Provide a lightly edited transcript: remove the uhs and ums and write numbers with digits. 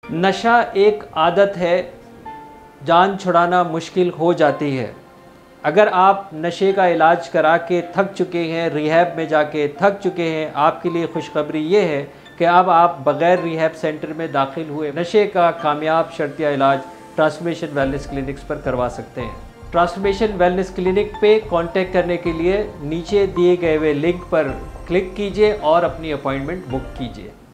नशा एक आदत है, जान छुड़ाना मुश्किल हो जाती है। अगर आप नशे का इलाज करा के थक चुके हैं, रिहैब में जाके थक चुके हैं, आपके लिए खुशखबरी ये है कि अब आप बग़ैर रिहैब सेंटर में दाखिल हुए नशे का कामयाब शर्तिया इलाज ट्रांसफॉर्मेशन वेलनेस क्लिनिक्स पर करवा सकते हैं। ट्रांसफॉर्मेशन वेलनेस क्लिनिक पे कांटेक्ट करने के लिए नीचे दिए गए हुए लिंक पर क्लिक कीजिए और अपनी अपॉइंटमेंट बुक कीजिए।